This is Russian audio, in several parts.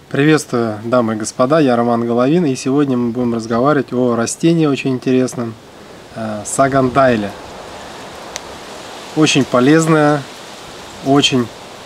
Приветствую, дамы и господа, я Роман Головин, и сегодня мы будем разговаривать о растении очень интересном, сагандайле. Очень полезное, очень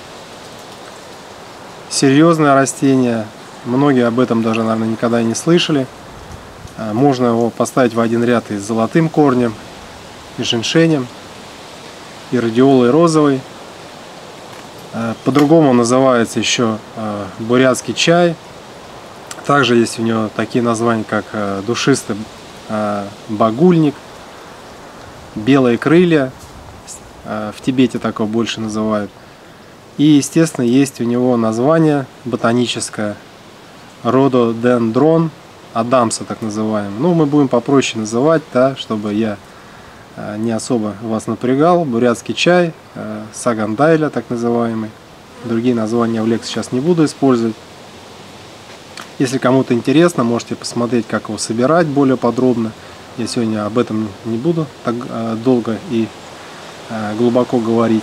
серьезное растение. Многие об этом даже, наверное, никогда и не слышали. Можно его поставить в один ряд и с золотым корнем, и женьшенем, и радиолой розовой. По-другому называется еще бурятский чай. Также есть у него такие названия, как душистый багульник, белые крылья, в Тибете такого больше называют. И, естественно, есть у него название ботаническое рододендрон адамса, так называемый. Ну, мы будем попроще называть, да, чтобы я не особо вас напрягал. Бурятский чай, сагандайля, так называемый. Другие названия в лекции сейчас не буду использовать. Если кому-то интересно, можете посмотреть, как его собирать более подробно. Я сегодня об этом не буду так долго и глубоко говорить.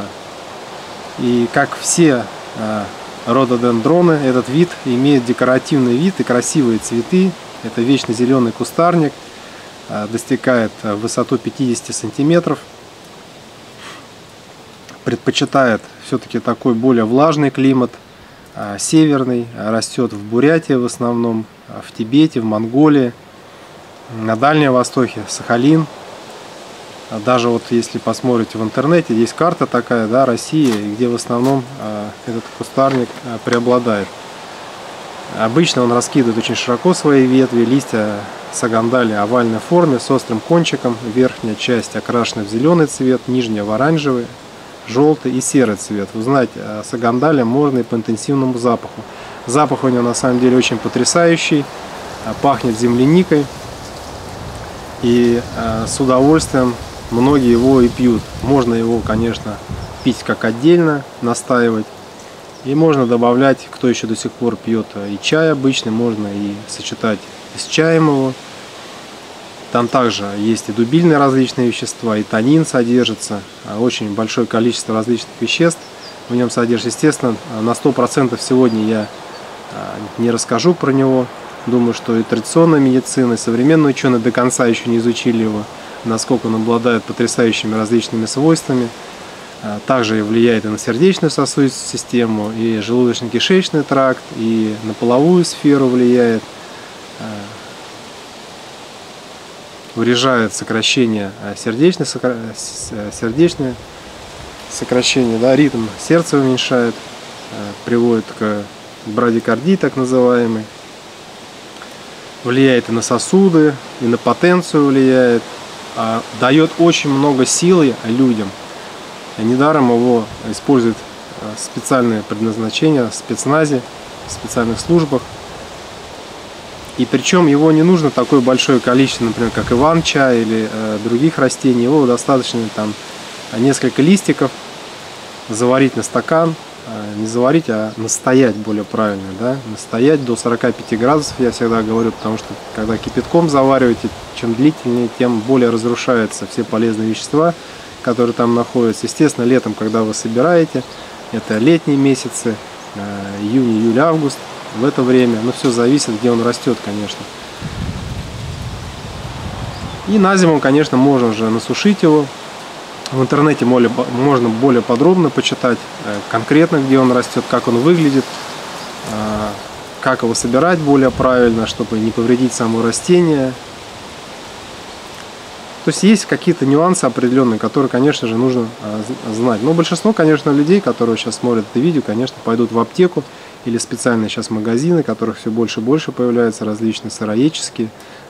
И как все рододендроны, этот вид имеет декоративный вид и красивые цветы. Это вечно зеленый кустарник. Достигает высоту 50 сантиметров, предпочитает все-таки такой более влажный климат, северный, растет в Бурятии в основном, в Тибете, в Монголии, на Дальнем Востоке, Сахалин. Даже вот если посмотрите в интернете, есть карта такая, да, России, где в основном этот кустарник преобладает. Обычно он раскидывает очень широко свои ветви, листья сагандайля овальной форме с острым кончиком. Верхняя часть окрашена в зеленый цвет, нижняя в оранжевый, желтый и серый цвет. Узнать сагандайля можно и по интенсивному запаху. Запах у него на самом деле очень потрясающий, пахнет земляникой. И с удовольствием многие его и пьют. Можно его, конечно, пить как отдельно, настаивать. И можно добавлять, кто еще до сих пор пьет и чай обычный, можно и сочетать с чаем его. Там также есть и дубильные различные вещества, и танин содержится, очень большое количество различных веществ в нем содержится. Естественно, на 100% сегодня я не расскажу про него. Думаю, что и традиционная медицина, и современные ученые до конца еще не изучили его, насколько он обладает потрясающими различными свойствами. Также влияет и на сердечную сосудистую систему, и желудочно-кишечный тракт, и на половую сферу влияет. Урежает сокращение сердечное сокращение, да, ритм сердца уменьшает, приводит к брадикардии так называемой. Влияет и на сосуды, и на потенцию влияет. Дает очень много силы людям. Недаром его используют специальные предназначения в спецназе, в специальных службах. И причем его не нужно такое большое количество, например, как иван-чай или других растений. Его достаточно там несколько листиков заварить на стакан. Не заварить, а настоять более правильно. Да? Настоять до 45 градусов, я всегда говорю, потому что когда кипятком завариваете, чем длительнее, тем более разрушаются все полезные вещества, которые там находятся. Естественно, летом, когда вы собираете, это летние месяцы, июнь, июль, август, в это время, но все зависит, где он растет, конечно. И на зиму, конечно, можно уже насушить его. В интернете можно более подробно почитать конкретно, где он растет, как он выглядит, как его собирать более правильно, чтобы не повредить само растение. То есть есть какие-то нюансы определенные, которые, конечно же, нужно знать. Но большинство, конечно, людей, которые сейчас смотрят это видео, конечно, пойдут в аптеку или специальные сейчас магазины, которых все больше и больше появляются, различные сыроедческие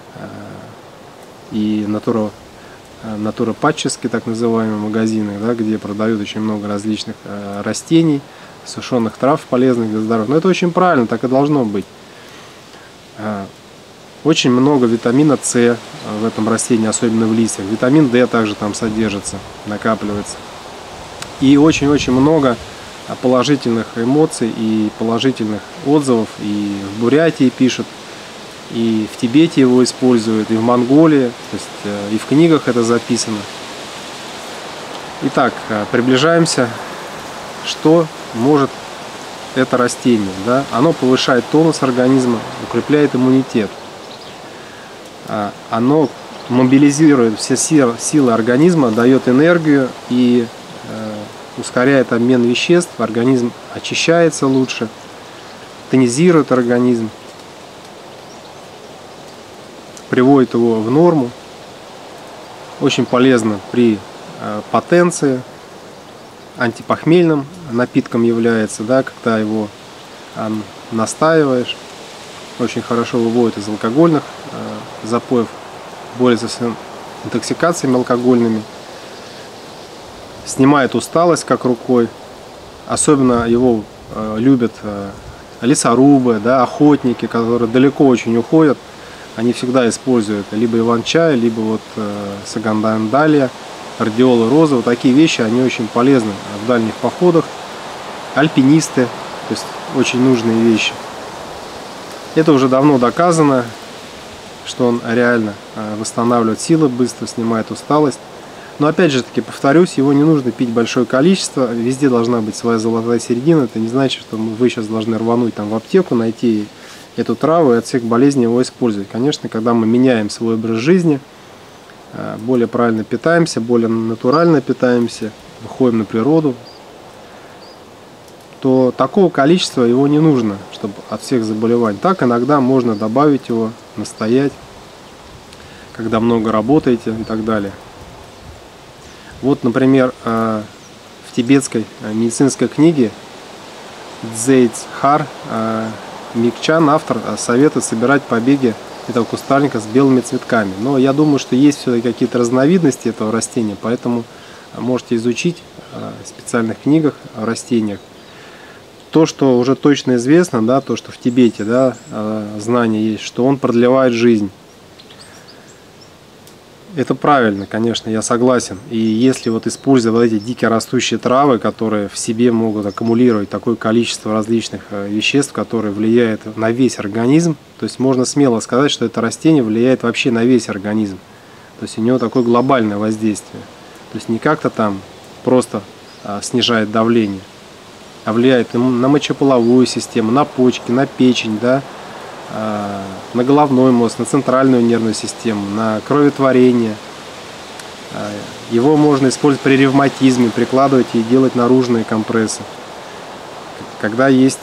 и натуропатческие, так называемые магазины, да, где продают очень много различных растений, сушеных трав полезных для здоровья. Но это очень правильно, так и должно быть. Очень много витамина С в этом растении, особенно в листьях. Витамин D также там содержится, накапливается. И очень-очень много положительных эмоций и положительных отзывов. И в Бурятии пишут, и в Тибете его используют, и в Монголии, то есть и в книгах это записано. Итак, приближаемся, что может это растение, да, оно повышает тонус организма, укрепляет иммунитет. Оно мобилизирует все силы организма, дает энергию и ускоряет обмен веществ, организм очищается лучше, тонизирует организм, приводит его в норму. Очень полезно при потенции, антипохмельным напитком является, да, когда его настаиваешь. Очень хорошо выводит из алкогольных запоев, борется с интоксикациями алкогольными, снимает усталость как рукой. Особенно его любят лесорубы, да, охотники, которые далеко очень уходят. Они всегда используют либо иван-чай, либо вот сагандалия, радиолы, розы. Вот такие вещи, они очень полезны в дальних походах. Альпинисты, то есть очень нужные вещи. Это уже давно доказано, что он реально восстанавливает силы быстро, снимает усталость. Но опять же таки повторюсь, его не нужно пить большое количество. Везде должна быть своя золотая середина. Это не значит, что вы сейчас должны рвануть там в аптеку, найти эту траву и от всех болезней его использовать. Конечно, когда мы меняем свой образ жизни, более правильно питаемся, более натурально питаемся, выходим на природу, то такого количества его не нужно, чтобы от всех заболеваний. Так иногда можно добавить его, настоять, когда много работаете и так далее. Вот, например, в тибетской медицинской книге Дзейцхар Микчан, автор, советует собирать побеги этого кустарника с белыми цветками. Но я думаю, что есть все-таки какие-то разновидности этого растения, поэтому можете изучить в специальных книгах о растениях. То, что уже точно известно, да, то, что в Тибете, да, знание есть, что он продлевает жизнь. Это правильно, конечно, я согласен. И если вот использовать эти дико растущие травы, которые в себе могут аккумулировать такое количество различных веществ, которые влияют на весь организм, то есть можно смело сказать, что это растение влияет вообще на весь организм. То есть у него такое глобальное воздействие. То есть не как-то там просто снижает давление, а влияет на мочеполовую систему, на почки, на печень, да, на головной мозг, на центральную нервную систему, на кроветворение. Его можно использовать при ревматизме, прикладывать и делать наружные компрессы. Когда есть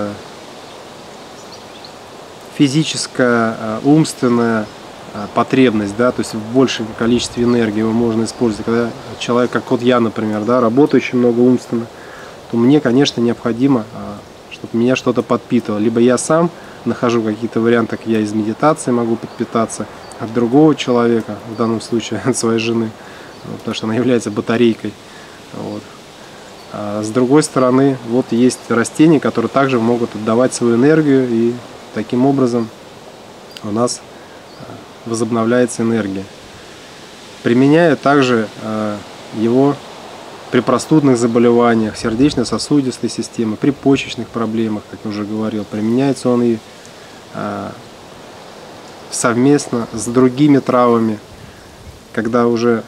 физическая, умственная потребность, да, то есть в большем количестве энергии его можно использовать. Когда человек, как вот я, например, да, работаю очень много умственно, то мне, конечно, необходимо, чтобы меня что-то подпитывало. Либо я сам нахожу какие-то варианты, как я из медитации могу подпитаться от другого человека, в данном случае от своей жены, потому что она является батарейкой. Вот. А с другой стороны, вот есть растения, которые также могут отдавать свою энергию, и таким образом у нас возобновляется энергия. Применяю также его при простудных заболеваниях, сердечно-сосудистой системе, при почечных проблемах, как я уже говорил. Применяется он и совместно с другими травами, когда уже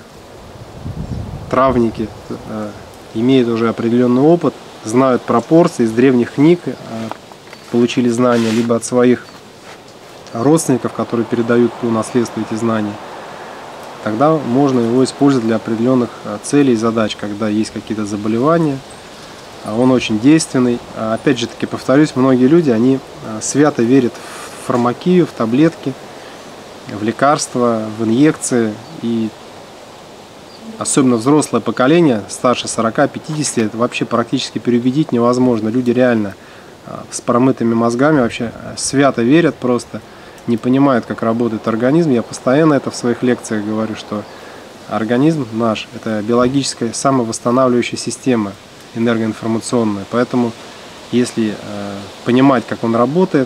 травники имеют уже определенный опыт, знают пропорции, из древних книг получили знания, либо от своих родственников, которые передают по наследству эти знания. Тогда можно его использовать для определенных целей и задач, когда есть какие-то заболевания. Он очень действенный. Опять же таки повторюсь, многие люди, они свято верят в фармакию, в таблетки, в лекарства, в инъекции. И особенно взрослое поколение, старше 40-50 лет, вообще практически переубедить невозможно. Люди реально с промытыми мозгами вообще свято верят просто. Не понимают, как работает организм. Я постоянно это в своих лекциях говорю, что организм наш – это биологическая самовосстанавливающая система энергоинформационная. Поэтому, если понимать, как он работает,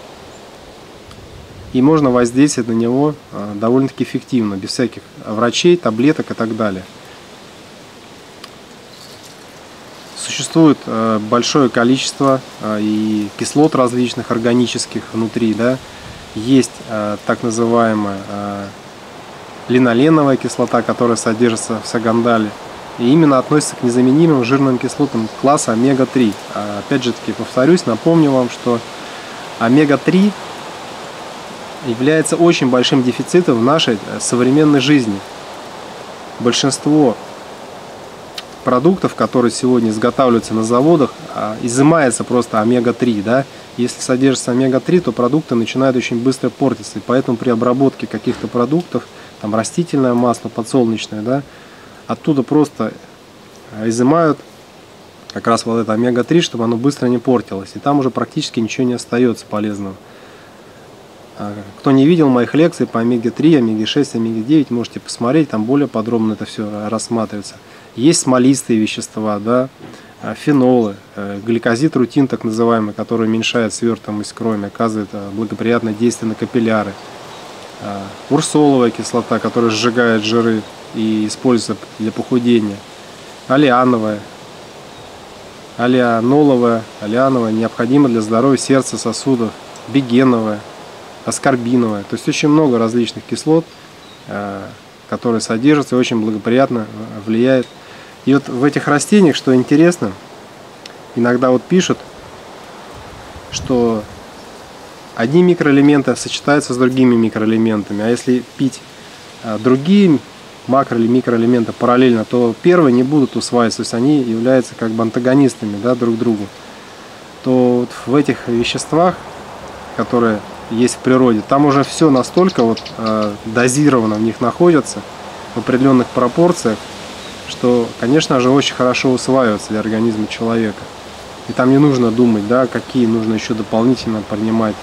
и можно воздействовать на него довольно-таки эффективно, без всяких врачей, таблеток и так далее. Существует большое количество и кислот различных органических внутри, да. Есть так называемая линоленовая кислота, которая содержится в сагандале. и именно относится к незаменимым жирным кислотам класса омега-3. Опять же таки повторюсь, напомню вам, что омега-3 является очень большим дефицитом в нашей современной жизни. Большинство продуктов, которые сегодня изготавливаются на заводах, изымается просто омега-3, да? Если содержится омега-3, то продукты начинают очень быстро портиться, и поэтому при обработке каких-то продуктов, там растительное масло, подсолнечное, да, оттуда просто изымают как раз вот это омега-3, чтобы оно быстро не портилось, и там уже практически ничего не остается полезного. Кто не видел моих лекций по омега-3, омега-6, омега-9, можете посмотреть, там более подробно это все рассматривается. Есть смолистые вещества, да, фенолы, гликозид рутин, так называемый, который уменьшает свертываемость крови, оказывает благоприятное действие на капилляры. Урсоловая кислота, которая сжигает жиры и используется для похудения. Алиановая, алианоловая, необходима для здоровья сердца, сосудов. Бигеновая, аскорбиновая. То есть очень много различных кислот, которые содержатся и очень благоприятно влияют. И вот в этих растениях, что интересно, иногда вот пишут, что одни микроэлементы сочетаются с другими микроэлементами, а если пить другие макро- или микроэлементы параллельно, то первые не будут усваиваться, то есть они являются как бы антагонистами, да, друг другу. То вот в этих веществах, которые есть в природе, там уже все настолько вот дозировано в них находится в определенных пропорциях, что, конечно же, очень хорошо усваивается для организма человека. И там не нужно думать, да, какие нужно еще дополнительно принимать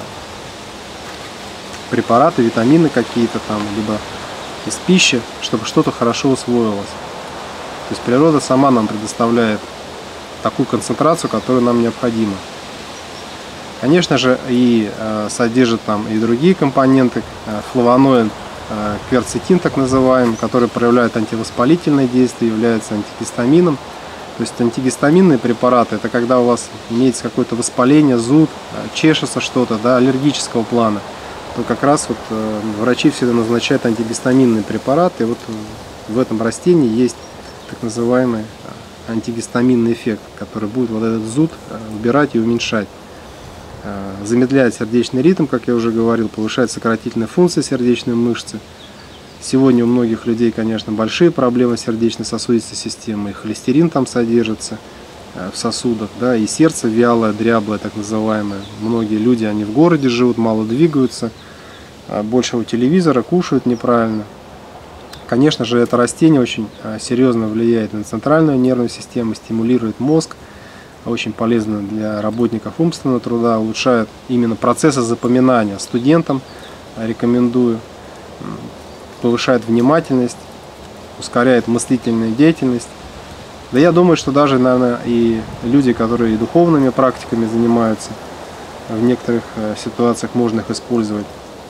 препараты, витамины какие-то там, либо из пищи, чтобы что-то хорошо усвоилось. То есть природа сама нам предоставляет такую концентрацию, которая нам необходима. Конечно же, и содержит там и другие компоненты, флавоноид, кверцетин, так называемый, который проявляет антивоспалительное действие, является антигистамином. То есть антигистаминные препараты — это когда у вас имеется какое-то воспаление, зуд, чешется что-то, да, аллергического плана, то как раз вот врачи всегда назначают антигистаминные препараты. И вот в этом растении есть так называемый антигистаминный эффект, который будет вот этот зуд убирать и уменьшать. Замедляет сердечный ритм, как я уже говорил, повышает сократительные функции сердечной мышцы. Сегодня у многих людей, конечно, большие проблемы сердечно-сосудистой системы, и холестерин там содержится в сосудах, да, и сердце вялое, дряблое, так называемое. Многие люди, они в городе живут, мало двигаются, больше у телевизора, кушают неправильно. Конечно же, это растение очень серьезно влияет на центральную нервную систему, стимулирует мозг, очень полезно для работников умственного труда, улучшает именно процессы запоминания. Студентам рекомендую, повышает внимательность, ускоряет мыслительную деятельность. Да я думаю, что даже, наверное, и люди, которые и духовными практиками занимаются, в некоторых ситуациях можно их использовать.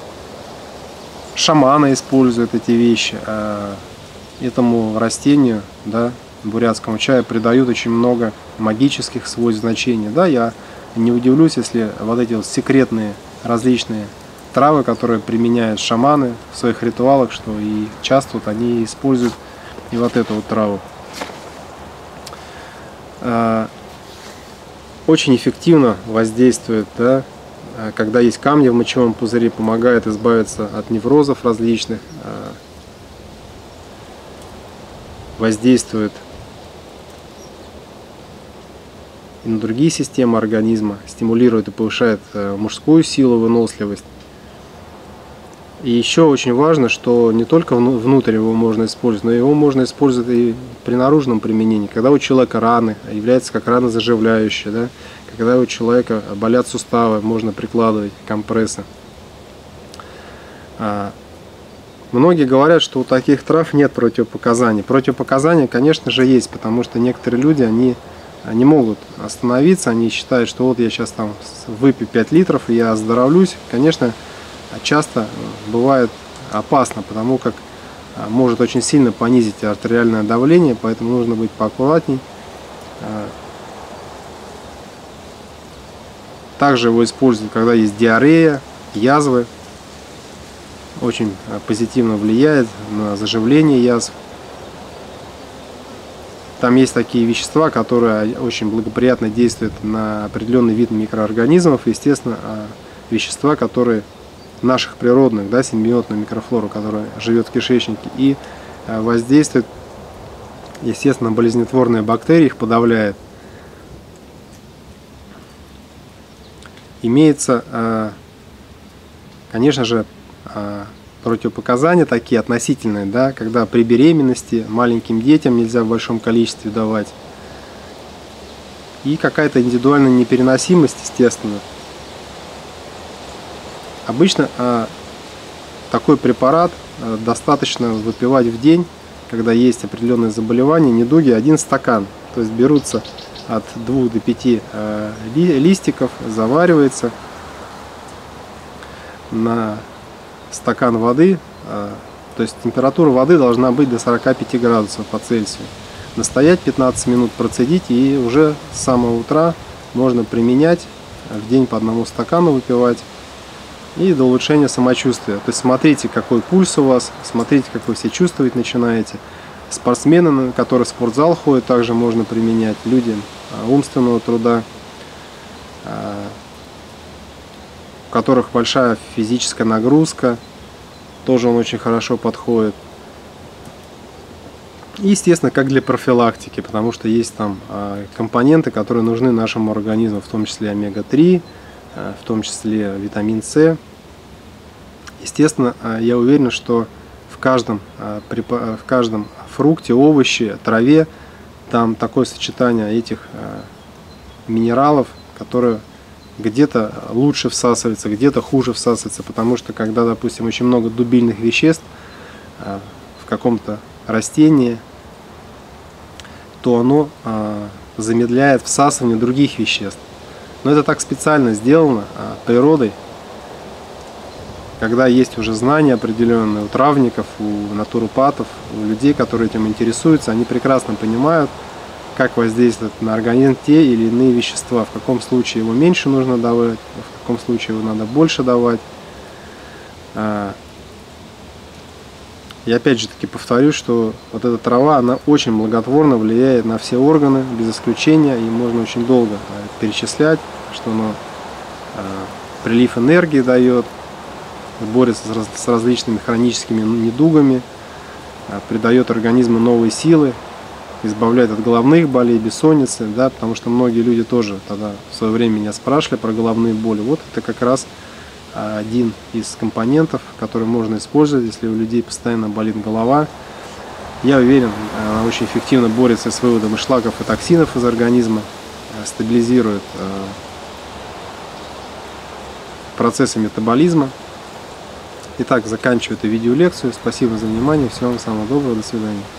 Шаманы используют эти вещи. Этому растению, да, бурятскому чаю придают очень много магических свойств, значений. Да, я не удивлюсь, если вот эти вот секретные различные травы, которые применяют шаманы в своих ритуалах, что и часто вот они используют и вот эту вот траву. Очень эффективно воздействует, да, когда есть камни в мочевом пузыре, помогает избавиться от неврозов различных, воздействует и на другие системы организма, стимулирует и повышает мужскую силу, выносливость. И еще очень важно, что не только внутрь его можно использовать, но его можно использовать и при наружном применении. Когда у человека раны, является как ранозаживляющая, да? Когда у человека болят суставы, можно прикладывать компрессы. Многие говорят, что у таких трав нет противопоказаний. Противопоказания, конечно же, есть, потому что некоторые люди, они не могут остановиться, они считают, что вот я сейчас там выпью 5 литров и я оздоровлюсь. Конечно, часто бывает опасно, потому как может очень сильно понизить артериальное давление, поэтому нужно быть поаккуратней. Также его используют, когда есть диарея, язвы. Очень позитивно влияет на заживление язв. Там есть такие вещества, которые очень благоприятно действуют на определенный вид микроорганизмов, естественно, вещества, которые наших природных, да, симбиотную микрофлору, которая живет в кишечнике и воздействует, естественно, на болезнетворные бактерии, их подавляет. Имеется, конечно же, противопоказания такие относительные, да, когда при беременности маленьким детям нельзя в большом количестве давать. И какая-то индивидуальная непереносимость, естественно. Обычно такой препарат достаточно выпивать в день, когда есть определенные заболевания, недуги, 1 стакан. То есть берутся от 2 до 5 листиков, заваривается на стакан воды, то есть температура воды должна быть до 45 градусов по Цельсию. Настоять 15 минут, процедить, и уже с самого утра можно применять, в день по 1 стакану выпивать, и до улучшения самочувствия. То есть смотрите, какой пульс у вас, смотрите, как вы себя чувствовать начинаете. Спортсмены, которые в спортзал ходят, также можно применять. Люди умственного труда, у которых большая физическая нагрузка, тоже он очень хорошо подходит. И, естественно, как для профилактики, потому что есть там компоненты, которые нужны нашему организму, в том числе омега-3, в том числе витамин С. Естественно, я уверен, что в каждом фрукте, овоще, траве там такое сочетание этих минералов, которые где-то лучше всасывается, где-то хуже всасывается, потому что когда, допустим, очень много дубильных веществ в каком-то растении, то оно замедляет всасывание других веществ. Но это так специально сделано природой, когда есть уже знания определенные у травников, у натуропатов, у людей, которые этим интересуются, они прекрасно понимают, как воздействуют на организм те или иные вещества, в каком случае его меньше нужно давать, в каком случае его надо больше давать. И опять же таки повторюсь, что вот эта трава, она очень благотворно влияет на все органы, без исключения, и можно очень долго перечислять, что она прилив энергии дает, борется с различными хроническими недугами, придает организму новые силы, избавляет от головных болей, бессонницы, да, потому что многие люди тоже тогда в свое время меня спрашивали про головные боли. Вот это как раз один из компонентов, который можно использовать, если у людей постоянно болит голова. Я уверен, она очень эффективно борется с выводом шлаков и токсинов из организма, стабилизирует процессы метаболизма. Итак, заканчиваю эту видеолекцию. Спасибо за внимание. Всего вам самого доброго. До свидания.